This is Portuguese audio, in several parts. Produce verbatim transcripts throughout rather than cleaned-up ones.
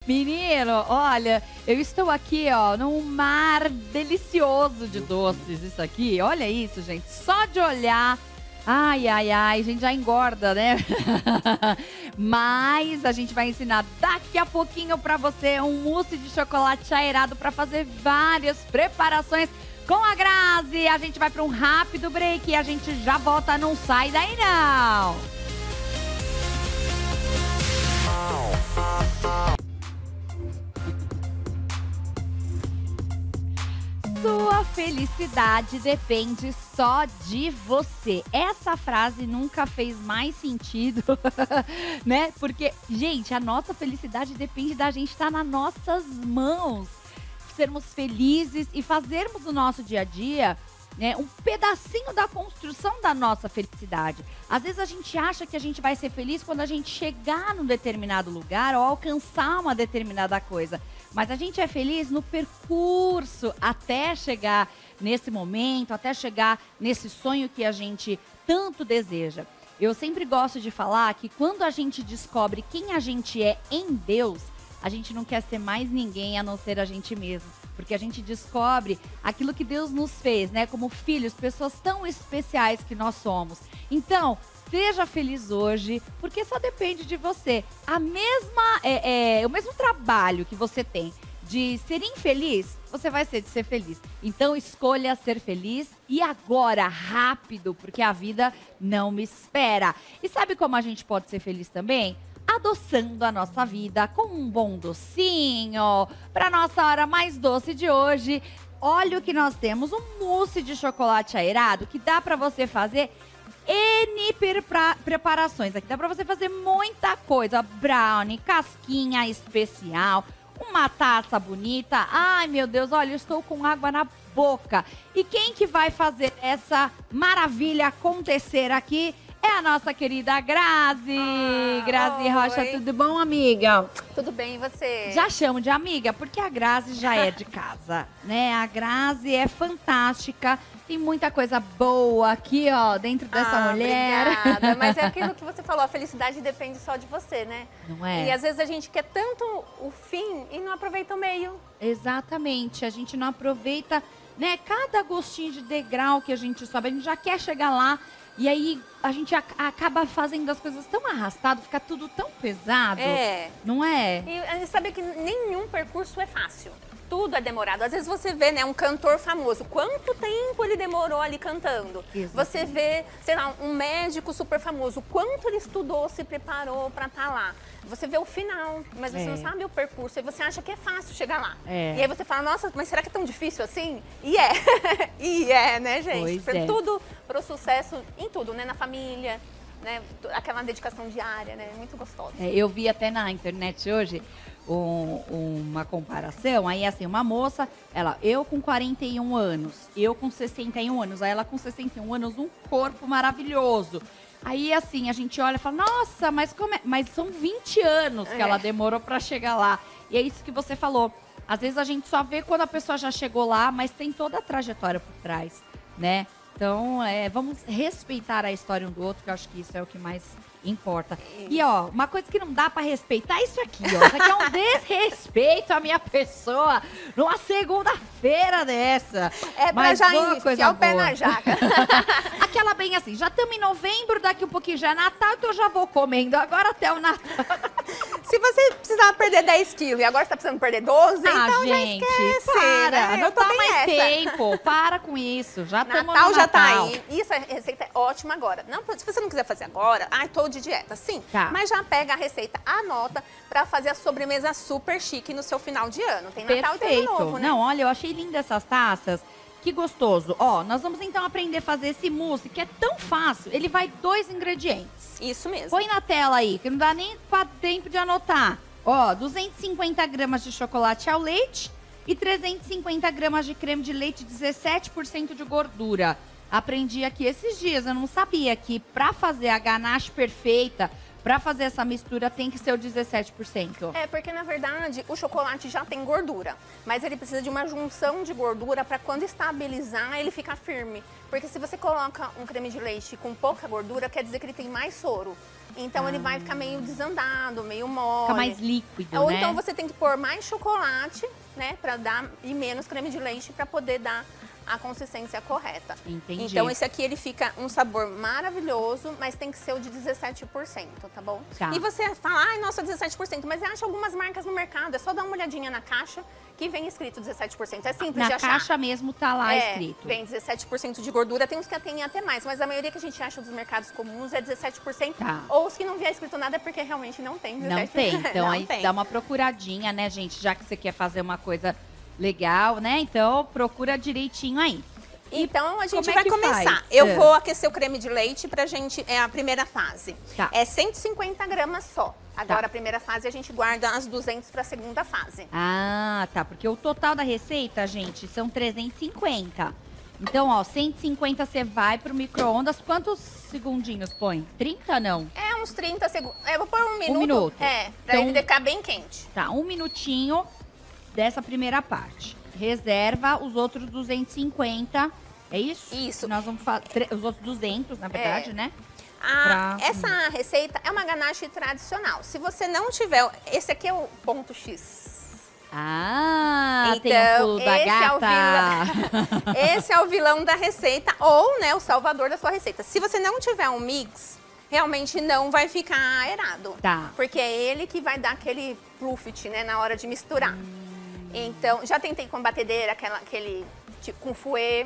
Menino, olha, eu estou aqui, ó, num mar delicioso de doces, isso aqui. Olha isso, gente, só de olhar. Ai, ai, ai, a gente já engorda, né? Mas a gente vai ensinar daqui a pouquinho pra você um mousse de chocolate aerado pra fazer várias preparações com a Grazi. A gente vai pra um rápido break e a gente já volta, não sai daí não! Sua felicidade depende só de você. Essa frase nunca fez mais sentido, né? Porque, gente, a nossa felicidade depende da gente estar nas nossas mãos. Sermos felizes e fazermos o nosso dia a dia, né, um pedacinho da construção da nossa felicidade. Às vezes a gente acha que a gente vai ser feliz quando a gente chegar num determinado lugar ou alcançar uma determinada coisa. Mas a gente é feliz no percurso até chegar nesse momento, até chegar nesse sonho que a gente tanto deseja. Eu sempre gosto de falar que quando a gente descobre quem a gente é em Deus, a gente não quer ser mais ninguém a não ser a gente mesmo. Porque a gente descobre aquilo que Deus nos fez, né? Como filhos, pessoas tão especiais que nós somos. Então, seja feliz hoje, porque só depende de você. A mesma, é, é, o mesmo trabalho que você tem de ser infeliz, você vai ser de ser feliz. Então, escolha ser feliz e agora, rápido, porque a vida não me espera. E sabe como a gente pode ser feliz também? Adoçando a nossa vida com um bom docinho. Para nossa hora mais doce de hoje, olha o que nós temos, um mousse de chocolate aerado que dá para você fazer N preparações. Aqui dá para você fazer muita coisa, brownie, casquinha especial, uma taça bonita. Ai, meu Deus, olha, eu estou com água na boca. E quem que vai fazer essa maravilha acontecer aqui? É a nossa querida Grazi. Ah, Grazi oi. Rocha, tudo bom, amiga? Tudo bem, e você? Já chamo de amiga, porque a Grazi já é de casa, né? A Grazi é fantástica, tem muita coisa boa aqui, ó, dentro dessa ah, mulher. Obrigada, mas é aquilo que você falou, a felicidade depende só de você, né? Não é? E às vezes a gente quer tanto o fim e não aproveita o meio. Exatamente, a gente não aproveita, né, cada gostinho de degrau que a gente sobe, a gente já quer chegar lá. E aí a gente ac acaba fazendo as coisas tão arrastado, fica tudo tão pesado. É. Não é? E sabe que nenhum percurso é fácil. Tudo é demorado. Às vezes você vê, né, um cantor famoso, quanto tempo ele demorou ali cantando. Exatamente. Você vê, sei lá, um médico super famoso, quanto ele estudou, se preparou para estar lá. Você vê o final, mas você é. não sabe o percurso. E você acha que é fácil chegar lá. É. E aí você fala, nossa, mas será que é tão difícil assim? E é. E é, né, gente? Pois Pra é. tudo, para o sucesso em tudo, né? Na família, né? Aquela dedicação diária, né? Muito gostosa. É, eu vi até na internet hoje um, uma comparação. Aí, assim, uma moça, ela, eu com quarenta e um anos, eu com sessenta e um anos. Aí ela com sessenta e um anos, um corpo maravilhoso. Aí, assim, a gente olha e fala, nossa, mas, como é? Mas são vinte anos que é. ela demorou pra chegar lá. E é isso que você falou. Às vezes a gente só vê quando a pessoa já chegou lá, mas tem toda a trajetória por trás, né? Então, é, vamos respeitar a história um do outro, que eu acho que isso é o que mais importa. Isso. E, ó, uma coisa que não dá pra respeitar é isso aqui, ó. Isso aqui é um desrespeito à minha pessoa numa segunda-feira dessa. É pra já enfiar o pé na jaca. Aquela bem assim, já estamos em novembro, daqui um pouquinho já é Natal, então eu já vou comendo agora até o Natal. Se você precisava perder dez quilos e agora você tá precisando perder doze, ah, então gente, já esquece. para, né? não eu tô dá mais essa. tempo, para com isso, já estamos no Natal Natal. já tá aí, isso, a receita é ótima agora. Não, se você não quiser fazer agora, ai, tô de dieta, sim, tá. Mas já pega a receita, anota, pra fazer a sobremesa super chique no seu final de ano. Tem Natal Perfeito. e Ano Novo, né? Não, olha, eu achei linda essas taças. Que gostoso. Ó, nós vamos então aprender a fazer esse mousse, que é tão fácil. Ele vai dois ingredientes. Isso mesmo. Põe na tela aí, que não dá nem tempo de anotar. Ó, duzentos e cinquenta gramas de chocolate ao leite e trezentos e cinquenta gramas de creme de leite, dezessete por cento de gordura. Aprendi aqui esses dias, eu não sabia que pra fazer a ganache perfeita, pra fazer essa mistura tem que ser o dezessete por cento. É, porque na verdade o chocolate já tem gordura, mas ele precisa de uma junção de gordura para quando estabilizar ele ficar firme. Porque se você coloca um creme de leite com pouca gordura, quer dizer que ele tem mais soro. Então ah. ele vai ficar meio desandado, meio mole. Fica mais líquido, Ou né? então você tem que pôr mais chocolate, né, para dar e menos creme de leite para poder dar a consistência correta. Entendi. Então esse aqui ele fica um sabor maravilhoso, mas tem que ser o de dezessete por cento, tá bom? Tá. E você fala, ai, nossa, dezessete por cento, mas acha algumas marcas no mercado, é só dar uma olhadinha na caixa que vem escrito dezessete por cento. É simples Na de achar. caixa mesmo tá lá é, escrito. Vem dezessete por cento de gordura, tem uns que tem até mais, mas a maioria que a gente acha dos mercados comuns é dezessete por cento. Tá. Ou os que não vier escrito nada é porque realmente não tem dezessete por cento. Não tem, então não aí tem. dá uma procuradinha, né, gente? Já que você quer fazer uma coisa legal, né? Então procura direitinho aí. Então a gente Como é vai que começar. faz? Eu É. vou aquecer o creme de leite pra gente, é a primeira fase. Tá. É cento e cinquenta gramas só. Agora Tá. a primeira fase a gente guarda as duzentas pra segunda fase. Ah, tá. Porque o total da receita, gente, são trezentos e cinquenta. Então, ó, cento e cinquenta você vai pro micro-ondas. Quantos segundinhos põe? trinta, não? É uns trinta segundos. É, vou pôr um minuto. minuto. É, pra Então- ele ficar bem quente. Tá, um minutinho dessa primeira parte. Reserva os outros duzentos e cinquenta. É isso? Isso. Nós vamos fazer os outros duzentos, na verdade, É. né? A- Pra- Essa receita é uma ganache tradicional. Se você não tiver... Esse aqui é o ponto X. Ah, tem o Então, pulo da esse é o gata. Esse é o vilão da receita ou, né, o salvador da sua receita. Se você não tiver um mix, realmente não vai ficar aerado. Tá. Porque é ele que vai dar aquele pluft, né, na hora de misturar. Então, já tentei com batedeira, aquela, aquele tipo com fouet.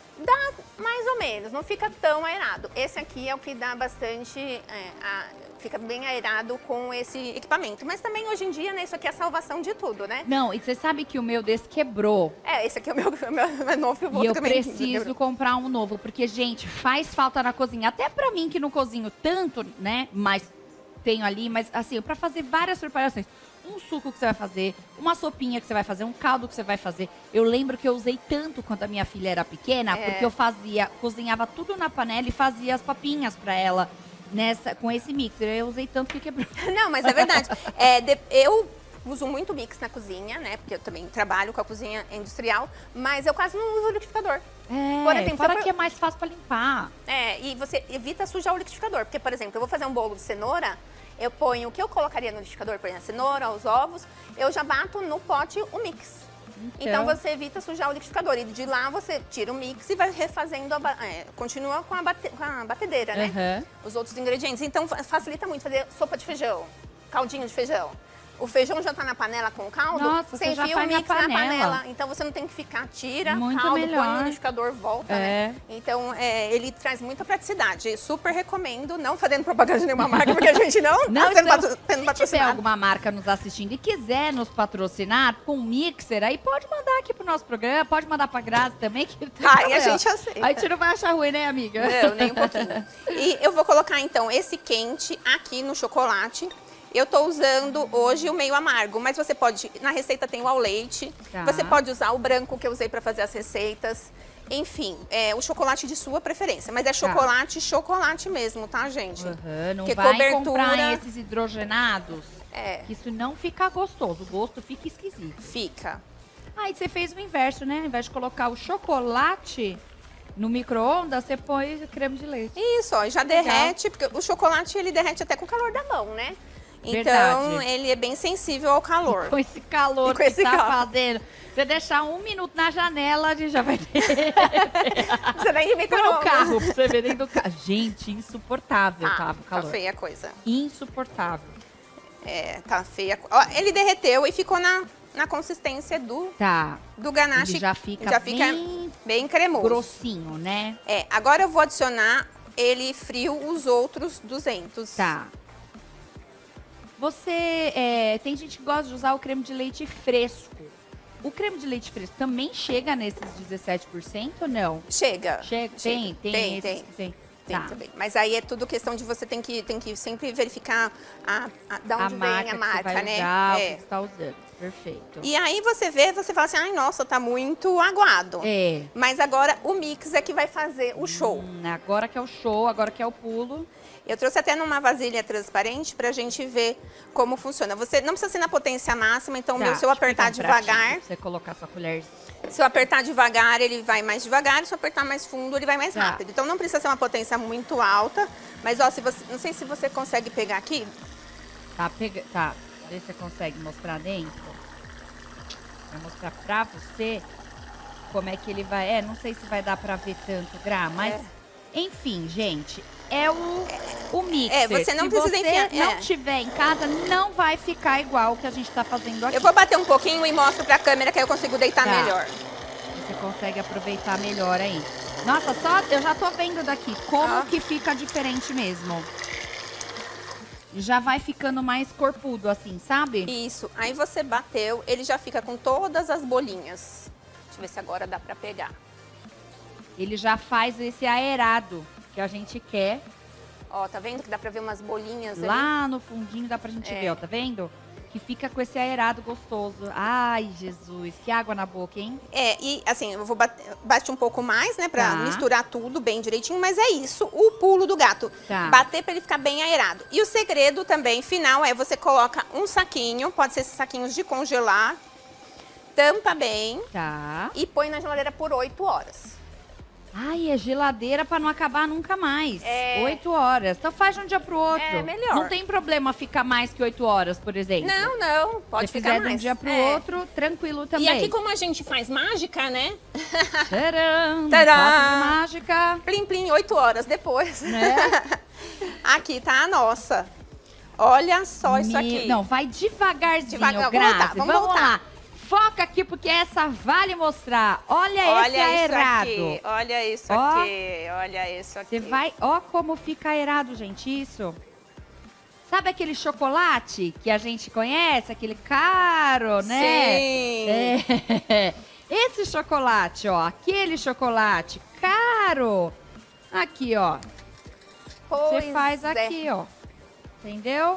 Dá mais ou menos, não fica tão aerado. Esse aqui é o que dá bastante, é, a- fica bem aerado com esse equipamento. Mas também hoje em dia, né, isso aqui é a salvação de tudo, né? Não, e você sabe que o meu desse quebrou. É, esse aqui é o meu, o meu é novo e o E outro eu também. preciso comprar um novo, porque, gente, faz falta na cozinha. Até pra mim, que não cozinho tanto, né? Mas tenho ali, mas assim, pra fazer várias preparações. Um suco que você vai fazer, uma sopinha que você vai fazer, um caldo que você vai fazer. Eu lembro que eu usei tanto quando a minha filha era pequena, É. porque eu fazia, cozinhava tudo na panela e fazia as papinhas pra ela nessa, com esse mixer. Eu usei tanto que quebrou. Não, mas é verdade. É, de- eu uso muito mix na cozinha, né? Porque eu também trabalho com a cozinha industrial, mas eu quase não uso liquidificador. É, Por exemplo, fora eu- que é mais fácil pra limpar. É, e você evita sujar o liquidificador. Porque, por exemplo, eu vou fazer um bolo de cenoura, eu ponho o que eu colocaria no liquidificador, por exemplo, a cenoura, os ovos, eu já bato no pote o mix. Então, Então- você evita sujar o liquidificador. E de lá você tira o mix e vai refazendo, a ba- é, continua com a, bate- com a batedeira, né? Aham. Os outros ingredientes. Então fa- facilita muito fazer sopa de feijão, caldinho de feijão. O feijão já tá na panela com o caldo, Nossa, você você já enfia o faz na mix na panela. panela. Então você não tem que ficar, tira, Muito caldo, põe melhor. no liquidificador, volta, É. né? Então é, ele traz muita praticidade. Super recomendo, não fazendo propaganda de nenhuma marca, porque a gente não, Não, tá sendo então, patro- sendo se tiver patrocinado. alguma marca nos assistindo e quiser nos patrocinar com um mixer, aí pode mandar aqui pro nosso programa, pode mandar pra Grazi também, que não tem Aí a problema. gente aceita. Aí a gente não vai achar ruim, né, amiga? Não, nem um pouquinho. E eu vou colocar, então, esse quente aqui no chocolate. Eu tô usando hoje o meio amargo, mas você pode, na receita tem o ao leite, Tá. você pode usar o branco que eu usei para fazer as receitas. Enfim, é o chocolate de sua preferência, mas é chocolate, chocolate mesmo, tá, gente? Aham, não Porque vai cobertura- comprar esses hidrogenados, É, que isso não fica gostoso, o gosto fica esquisito. fica. Aí você fez o inverso, né? Ao invés de colocar o chocolate no micro-ondas, você põe creme de leite. Isso, ó, já derrete, porque o chocolate ele derrete até com o calor da mão, né? Então, Verdade. ele é bem sensível ao calor. Com esse calor E com que esse tá calor. fazendo. Você deixar um minuto na janela, a gente já vai ter. Você nem inventa Põe no não. carro pra você ver dentro do carro. Gente, insuportável Ah, tava o tá calor. feia a coisa. Insuportável. É, tá feia. Ó, ele derreteu e ficou na, na consistência do, Tá. do ganache. Ele já fica já fica bem bem cremoso. grossinho, né? É, agora eu vou adicionar ele frio os outros duzentos. Tá. Você, é, tem gente que gosta de usar o creme de leite fresco. O creme de leite fresco também chega nesses dezessete por cento ou não? Chega. Chega, tem, tem, Tem, esses tem. que tem. Tem Tá. também. Mas aí é tudo questão de você tem que, tem que sempre verificar a, a, da A onde marca, vem a que marca, você vai né? usar, o É. que você tá usando. Perfeito. E aí você vê, você fala assim, ai, nossa, tá muito aguado. É. Mas agora o mix é que vai fazer o show. Hum, agora que é o show, agora que é o pulo. Eu trouxe até numa vasilha transparente pra gente ver como funciona. Você não precisa ser na potência máxima, então Tá, meu, se eu deixa apertar pegar um pratinho devagar, pra você colocar sua colher. se eu apertar devagar, ele vai mais devagar, se eu apertar mais fundo, ele vai mais Tá. rápido. Então não precisa ser uma potência muito alta. Mas, ó, se você, não sei se você consegue pegar aqui. Tá, pega, tá. Vê se você consegue mostrar dentro. Vou mostrar pra você como é que ele vai... É, não sei se vai dar pra ver tanto, Gra, mas... É. Enfim, gente, é o, o mixer. É, você não se precisa você enfiar, não é. tiver em casa, não vai ficar igual o que a gente tá fazendo aqui. Eu vou bater um pouquinho e mostro pra câmera que aí eu consigo deitar tá. melhor. Você consegue aproveitar melhor aí. Nossa, só eu já tô vendo daqui como ah. que fica diferente mesmo. Já vai ficando mais corpudo assim, sabe? Isso. Aí você bateu, ele já fica com todas as bolinhas. Deixa eu ver se agora dá pra pegar. Ele já faz esse aerado que a gente quer. Ó, tá vendo que dá pra ver umas bolinhas ali? Lá no fundinho dá pra gente é. ver, ó, tá vendo? Que fica com esse aerado gostoso. Ai, Jesus, que água na boca, hein? É, e assim, eu vou bater, bate um pouco mais, né, pra tá. misturar tudo bem direitinho, mas é isso, o pulo do gato. Tá. Bater pra ele ficar bem aerado. E o segredo também, final, é você coloca um saquinho, pode ser esses saquinhos de congelar, tampa bem tá. e põe na geladeira por oito horas. Ai, é geladeira pra não acabar nunca mais. É. Oito horas. Então faz de um dia pro outro. É, melhor. Não tem problema ficar mais que oito horas, por exemplo. Não, não. Pode Se ficar fizer mais. de um dia pro é. outro, tranquilo também. E aqui como a gente faz mágica, né? Tcharam! Tcharam! De mágica. Plim, plim, oito horas depois. Né? Aqui tá a nossa. Olha só isso Me... aqui. Não, vai devagarzinho, Devagar. Grazi. Vamos, voltar, vamos, vamos voltar. lá. Foca aqui, porque essa vale mostrar. Olha, olha esse aerado. Aqui, olha isso ó, aqui, olha isso aqui. Você vai, ó como fica aerado, gente, isso. Sabe aquele chocolate que a gente conhece, aquele caro, né? Sim. É. Esse chocolate, ó, aquele chocolate caro. Aqui, ó. Pois Você faz é. aqui, ó. Entendeu?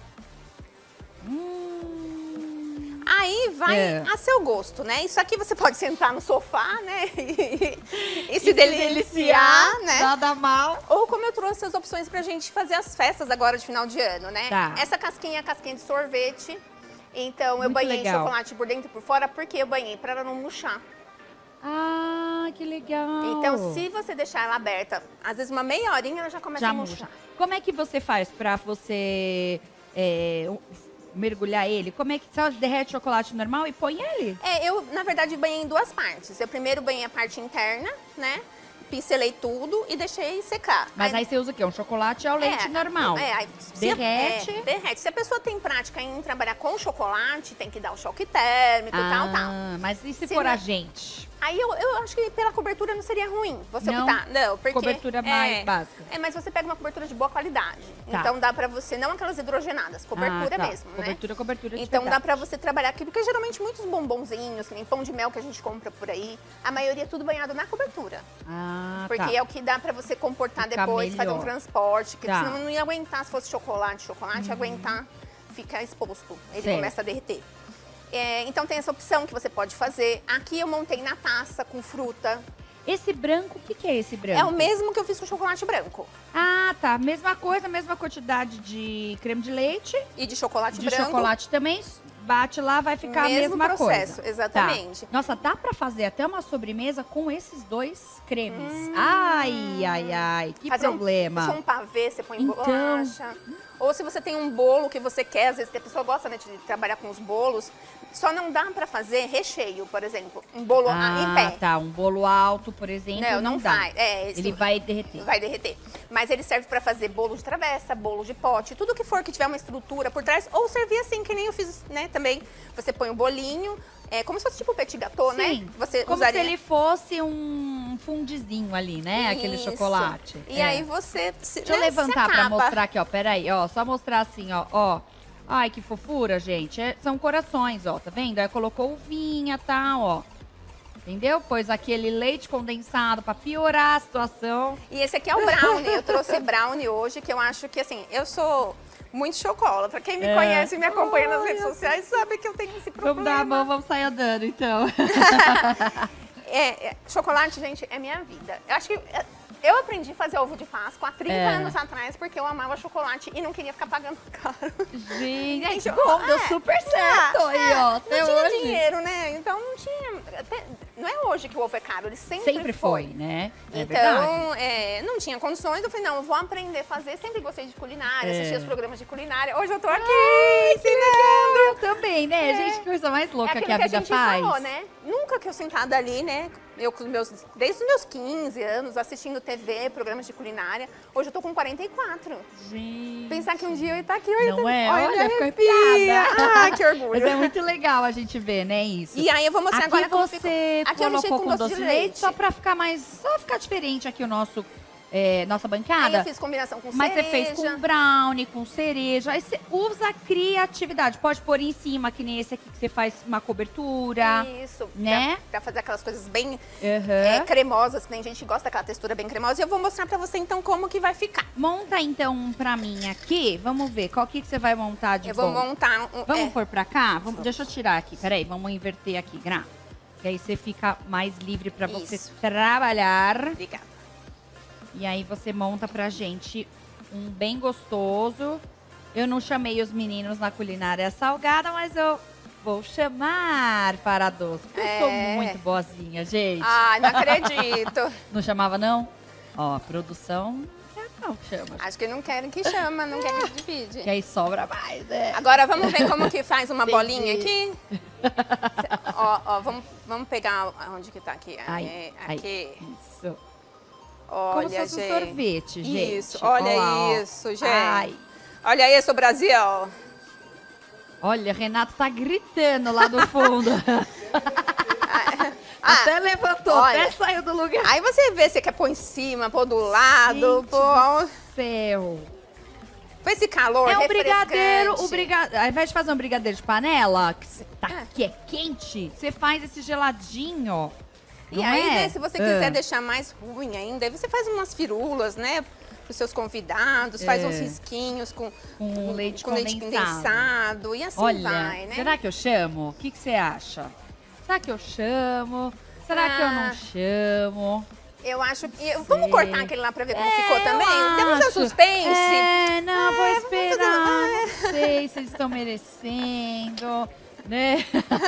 Hum. Aí vai é. a seu gosto, né? Isso aqui você pode sentar no sofá, né? E, e, e se e deliciar, deliciar, né? Nada mal. Ou como eu trouxe as opções pra gente fazer as festas agora de final de ano, né? Tá. Essa casquinha é a casquinha de sorvete. Então Muito eu banhei legal. chocolate por dentro e por fora, porque eu banhei pra ela não murchar. Ah, que legal. Então, se você deixar ela aberta, às vezes uma meia horinha, ela já começa já a murchar. murcha. Como é que você faz pra você é, mergulhar ele? Como é que só derrete chocolate normal e põe ele? É, eu, na verdade, banhei em duas partes. Eu primeiro banhei a parte interna, né? Pincelei tudo e deixei secar. Mas aí, aí você usa o quê? Um chocolate ao leite é, normal? É, aí, derrete. É, derrete. Se a pessoa tem prática em trabalhar com chocolate, tem que dar o choque térmico e ah, tal, tal. Mas e se, se for não... a gente? Aí eu, eu acho que pela cobertura não seria ruim você não, optar. Não, porque... Cobertura mais é, básica. É, mas você pega uma cobertura de boa qualidade. Tá. Então dá pra você, não aquelas hidrogenadas, cobertura ah, tá. mesmo, cobertura, né? Cobertura, cobertura de Então verdade. dá pra você trabalhar aqui, porque geralmente muitos bombonzinhos, nem pão de mel que a gente compra por aí, a maioria é tudo banhado na cobertura. Ah, porque tá. é o que dá pra você comportar Fica depois, fazer um melhor. transporte, que Tá. senão não ia aguentar se fosse chocolate. Chocolate uhum. ia aguentar ficar exposto, ele certo. começa a derreter. É, então tem essa opção que você pode fazer. Aqui eu montei na taça com fruta. Esse branco, o que, que é esse branco? É o mesmo que eu fiz com chocolate branco. Ah, tá. Mesma coisa, mesma quantidade de creme de leite. E de chocolate de branco. De chocolate também. Bate lá, vai ficar mesmo a mesma processo, coisa. Exatamente. Tá. Nossa, dá pra fazer até uma sobremesa com esses dois cremes. Hum. Ai, ai, ai. Que fazer problema. Um, se for um pavê, você põe então... bolacha. Ou se você tem um bolo que você quer, às vezes a pessoa gosta, né, de trabalhar com os bolos, só não dá pra fazer recheio, por exemplo. Um bolo ah, em pé. tá. Um bolo alto, por exemplo, não, não, não dá. vai. É, ele vai derreter. Vai derreter. Mas ele serve pra fazer bolo de travessa, bolo de pote, tudo que for que tiver uma estrutura por trás. Ou servir assim, que nem eu fiz, né, também. Você põe o bolinho, é como se fosse tipo um petit gâteau, Sim, né? Você como usaria... se ele fosse um fundizinho ali, né? Aquele Isso. chocolate. E é. aí você... Se, Deixa eu né, levantar pra mostrar aqui, ó. Peraí, ó. Só mostrar assim, ó. ó. Ai, que fofura, gente. É, são corações, ó. Tá vendo? Aí colocou uvinha e tal, ó. Entendeu? Pôs aquele leite condensado pra piorar a situação. E esse aqui é o brownie. Eu trouxe brownie hoje, que eu acho que, assim, eu sou muito chocolatra. Quem me é. conhece e me acompanha nas redes sociais sabe que eu tenho esse problema. Vamos dar a mão, vamos sair andando, então. é, é, chocolate, gente, é minha vida. Eu acho que... Eu aprendi a fazer ovo de Páscoa há trinta é. anos atrás, porque eu amava chocolate e não queria ficar pagando caro. Gente, Gente, bom, é, deu super certo é, aí, ó. Até não tinha hoje. dinheiro, né? Então não tinha... Até, não é hoje que o ovo é caro, ele sempre, Sempre foi, foi. né? É Então, é, não tinha condições, eu falei, não, eu vou aprender a fazer. Sempre gostei de culinária, É. assistir os programas de culinária. Hoje eu tô aqui, Ai, que ensinando. legal! Eu também, né? É. Gente, que coisa mais É louca aquilo que a que a vida gente faz. falou, né? Nunca que eu sentada ali, né? Eu com os meus, desde os meus quinze anos, assistindo T V, programas de culinária. Hoje eu tô com quarenta e quatro. Gente. Pensar que um dia eu ia estar aqui, eu ia Não tá- é? Olha, Olha, me ficou arrepia. arrepiada. Ah, que orgulho. Mas é muito legal a gente ver, né, isso. E aí eu vou mostrar Aqui agora como você fica. Aqui eu mexi colocou com com doce de leite, só pra ficar mais, só ficar diferente aqui o nosso, é, nossa Aí bancada. eu fiz combinação com Mas cereja. você fez com brownie, com cereja. Aí você usa a criatividade. Pode pôr em cima, que nem esse aqui que você faz uma cobertura. Isso, né? pra, pra fazer aquelas coisas bem Uhum. é, cremosas, que nem a gente gosta daquela textura bem cremosa. E eu vou mostrar pra você então como que vai ficar. Monta então um pra mim aqui. Vamos ver, qual que, que você vai montar de Eu vou bom? montar um. Vamos é, pôr pra cá? Vamos, deixa eu tirar aqui, peraí, vamos inverter aqui, Gra. Que aí você fica mais livre pra você Isso. trabalhar. Obrigada. E aí você monta pra gente um bem gostoso. Eu não chamei os meninos na culinária salgada, mas eu vou chamar para doce. porque Eu sou É. muito boazinha, gente. Ai, não acredito. Não chamava, não? Ó, a produção não chama. Acho que não querem que chama, não querem que divide. Que aí sobra mais, né? Agora vamos ver como que faz uma Entendi. bolinha aqui. Ó, ó, vamos, vamos pegar onde que tá aqui. Ai, É, ai, aqui. Isso. Olha, Como se fosse gente. um sorvete, gente. Isso, olha Ó lá, ó. isso, gente. Ai. Olha isso, Brasil. Olha, Renato tá gritando lá do fundo. Ah, Até levantou, olha. até saiu do lugar. aí você vê se quer pôr em cima, pôr do lado, Gente pôr... do céu. Com esse calor É um refrescante. brigadeiro, o brigadeiro. Ao invés de fazer um brigadeiro de panela, que, cê tá, É. que é quente, você faz esse geladinho. E não aí, é? né, se você quiser Ah. deixar mais ruim ainda, aí você faz umas firulas, né? Para os seus convidados, faz É. uns risquinhos com, Com leite com leite condensado. condensado. E assim Olha, vai, né? será que eu chamo? O que que você acha? Será que eu chamo? Será que eu não Ah. chamo? Eu acho que. Vamos cortar aquele lá pra ver como É, ficou também? eu Temos um acho. suspense. É, não, vou É, esperar. vamos Não sei se eles estão merecendo, né?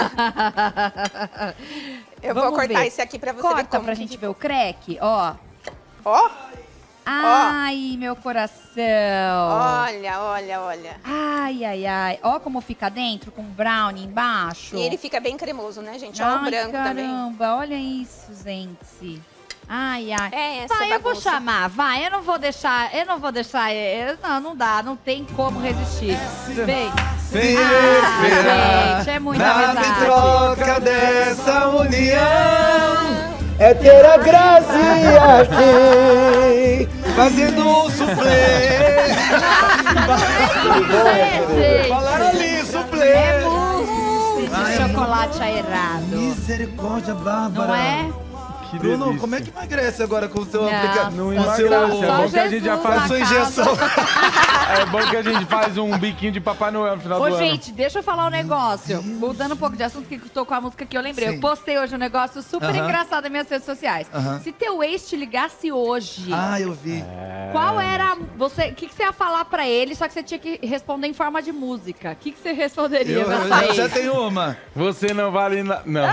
Eu vou Vamos cortar ver. esse aqui pra você ver Corta como. pra que gente ver ficou. o crack, ó. Ó, Ai, meu coração. olha, olha, olha. Ai, ai, ai. Ó como fica dentro, com brownie embaixo. E ele fica bem cremoso, né, gente? Ó, o Ai, branco também. caramba, olha isso, gente. Ai, ai. É essa Vai, eu vou bagunça. chamar, vai. Eu não vou deixar, eu não vou deixar. eu- não, não dá, não tem como resistir. Vem. Sem Ah, esperar, gente, é muita nada verdade. em troca dessa união. É ter a Grazi aqui, fazendo um suplê. É, gente. Falaram ali, É suplê. mousse de Ai, é chocolate aerado. Misericórdia, Bárbara. Não é? Que Bruno, delícia. como é que emagrece agora com o seu Nossa, aplicativo? Não Com o emagrece, seu... é bom que a gente já Jesus faz na sua casa. injeção. É bom que a gente faz um biquinho de Papai Noel no final Ô, do ano. gente, deixa eu falar um negócio. Mudando um pouco de assunto, que tô com a música que eu lembrei. Sim. Eu postei hoje um negócio super Aham. engraçado nas minhas redes sociais. Aham. Se teu ex te ligasse hoje, Ah, eu vi. qual era você? O que, que você ia falar pra ele? Só que você tinha que responder em forma de música. O que, que você responderia Eu, pra eu sua já, ex? já tenho uma. Você não vale nada. Não.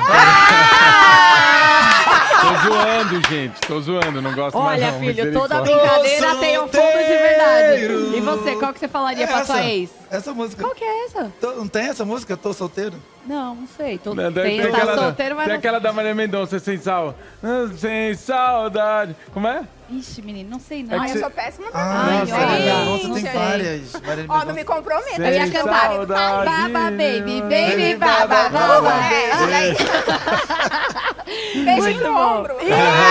Ah! Tô zoando, gente. Tô zoando. Não gosto mais Olha, não. filho, toda misericórdia. brincadeira Tô tem um fundo de verdade. solteiro. E você, qual que você falaria pra sua ex? Essa música. Qual que é essa? Tô- não tem essa música? Tô solteiro? Não, não sei. Tô, Não, deve tem, ter tá aquela, solteiro, mas tem não... aquela da Maria Mendonça, sem sal. Ah, Sem saudade. Como é? Ixi, menino, não sei não. É que Ai, eu cê- sou péssima pra Ai, Ai, nossa, olha, Maria não Mendonça tem sei. várias. Maria Ó, não me Mendonça. comprometa. Eu ia Sem cantar. saudade. Baba, baby, baby, Baby, baba, baba, baba. baba. É, olha aí. Beijo Muito no bom. ombro.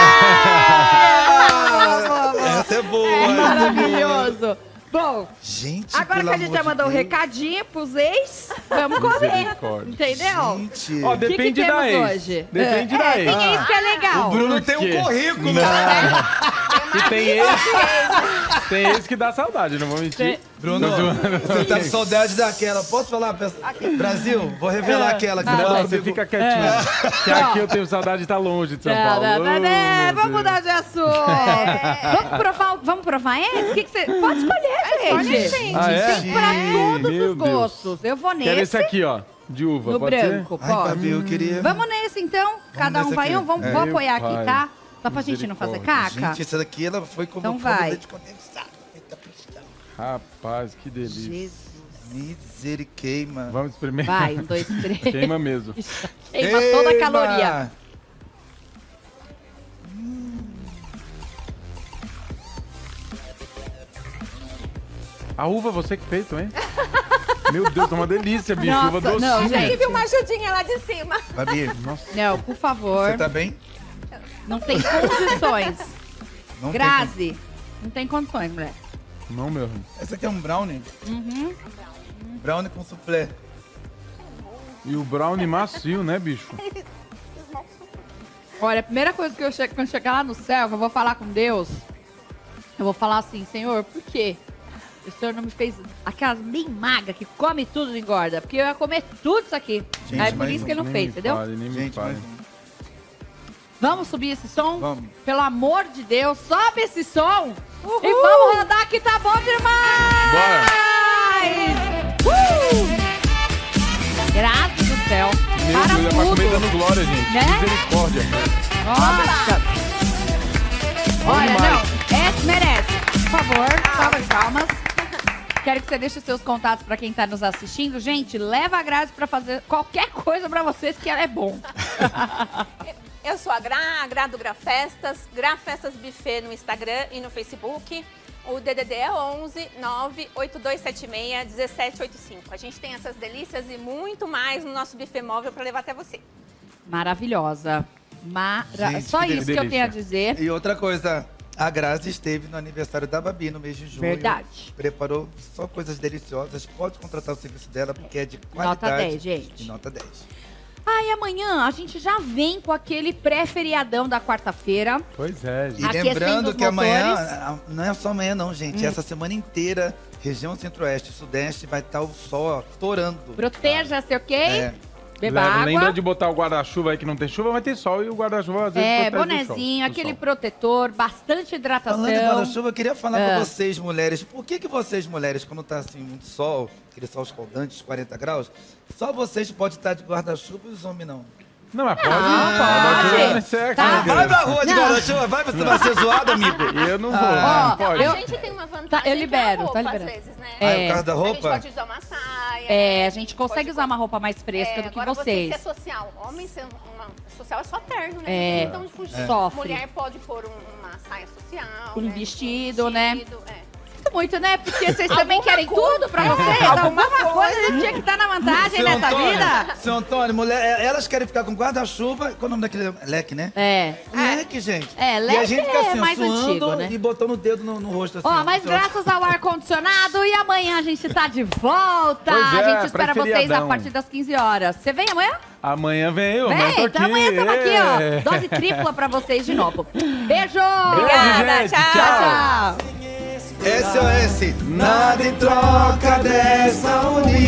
Essa é boa. essa é boa. Maravilhoso. Bom, Gente, agora pelo que a gente amor já de mandou o Deus. recadinho pros ex, vamos correr. Misericórdia. Entendeu? Gente. Ó, O que, que depende da temos ex. hoje? Depende é, da é, ex. tem ex que é legal. O Bruno tem quê? um currículo. E tem esse, tem esse que dá saudade, não vou mentir. Bruno, Tô zoando. você tá com saudade daquela. Posso falar? Peço- Brasil, vou revelar É. aquela que Ah, você Não, tá você comigo. fica quietinho. Que aqui eu tenho saudade de estar longe de São Não, Paulo. não, não, Oh, não, meu vamos Deus. mudar de assunto. Vamos provar, vamos provar esse? O que, que você... Pode escolher, gente. Escolhe, gente. Ah, é? Tem pra todos Meu os Deus. gostos. Eu vou nesse. Quero esse aqui, ó. De uva, No pode branco, Ai, pode. Babi, eu queria... Vamos nesse então? Cada um nesse vai aqui. um. Vamos, É. vou apoiar Meu aqui, pai. tá? Só pra gente não fazer Misericórdia. caca. Gente, essa daqui, ela foi como Então fogo vai. leite condensado. Eita, puxa. ser? Rapaz, que delícia. Jesus. Misericórdia. Vamos experimentar. Vai, um, dois, três. Queima mesmo. Queima toda a caloria. A uva você que fez também? Meu Deus, é uma delícia, bicho. Nossa, uva docinha. não, gente. Tive uma ajudinha lá de cima. Babi, Nossa, Não, por favor. você tá bem? Não tem condições. Não tem Grazi, não tem condições, mulher. não mesmo. como. Essa aqui é um brownie. Uhum. Brownie com soufflé. E o brownie macio, né, bicho? Olha, a primeira coisa que eu che quando chegar lá no céu, que eu vou falar com Deus, eu vou falar assim, Senhor, por quê? O Senhor não me fez aquelas bem magra que come tudo e engorda, porque eu ia comer tudo isso aqui. Gente, Aí por mas isso que ele não Nem fez, me entendeu? Fale, nem me Gente, fale. mas... um. Vamos subir esse som? Vamos. Pelo amor de Deus, sobe esse som e vamos rodar que tá bom demais! Bora! Uh! Graças do céu. Meu Para Deus, é pra tudo. comer dando glória, gente. Né? Misericórdia. Nossa! Olha, demais. não, esse merece. Por favor, salva as palmas. Quero que você deixe seus contatos pra quem tá nos assistindo. Gente, leva a Grazi pra fazer qualquer coisa pra vocês que ela é bom. Eu sou a Gra, a Gra do Grafestas, Grafestas Buffet no Instagram e no Facebook. O D D D é onze nove oito dois sete seis um sete oito cinco. A gente tem essas delícias e muito mais no nosso buffet móvel para levar até você. Maravilhosa. Mara... Gente, Só que isso que eu delícia. tenho a dizer. E outra coisa, a Grazi esteve no aniversário da Babi no mês de junho. Verdade. Preparou só coisas deliciosas. Pode contratar o serviço dela, porque é de Nota qualidade. dez, gente. E nota dez. Ah, e amanhã a gente já vem com aquele pré-feriadão da quarta-feira. Pois é, E gente. Aquecendo lembrando os que amanhã, motores. a- não é só amanhã não, gente. Essa semana inteira, região centro-oeste e sudeste, vai estar o sol ó, torando. Proteja-se, ok? É. Beba Lembra- água. Lembra de botar o guarda-chuva aí que não tem chuva, vai ter sol e o guarda-chuva às vezes É, protege do sol, bonezinho, do aquele sol. protetor, bastante hidratação. Falando em guarda-chuva, eu queria falar Ah. pra vocês, mulheres. Por que que vocês, mulheres, quando tá assim, muito sol, aquele sol escaldante, quarenta graus, só vocês podem estar de guarda-chuva e os homens não? Não, mas pode. Não, guarda-chuva pode. não serve, Tá. né, Vai pra rua de Não. guarda-chuva, vai, você vai ser zoado, amigo. Eu não vou, Ah. não pode. A gente tem uma vantagem Tá, eu libero, que é a roupa, tá liberando. às vezes, né? Ah, é É. o caso da A gente roupa? pode usar uma saia. É, a gente consegue Pode- usar uma roupa mais fresca É, do que agora vocês. Você ser social. Homem ser uma social é só terno, né? É. Então de fugir. Sofre. Mulher pode pôr um- uma saia social. Um né? vestido, né? Vestido, é. Sinto muito, né? Porque vocês também Alguma querem coisa. tudo pra vocês. Alguma Alguma coisa a coisa. gente tinha que estar na vantagem Seu nessa Antônio, vida. Seu Antônio, mulher, é, elas querem ficar com guarda-chuva. Qual o nome daquele? Leque, né? É. Leque, gente. É, E a leque gente fica é assim, ó, mais suando antigo, né? e botando o dedo no, no rosto assim. Ó, mas Então, graças ao ar-condicionado e amanhã a gente tá de volta. Pois é, a gente espera vocês a pré-feriadão. partir das quinze horas. Você vem amanhã? Amanhã vem eu, Vem, mas eu tô aqui. então amanhã estamos aqui, É. ó. Dose tripla pra vocês de novo. Beijo! Obrigada, gente, tchau. Tchau, tchau. S O S. Nada em troca dessa união.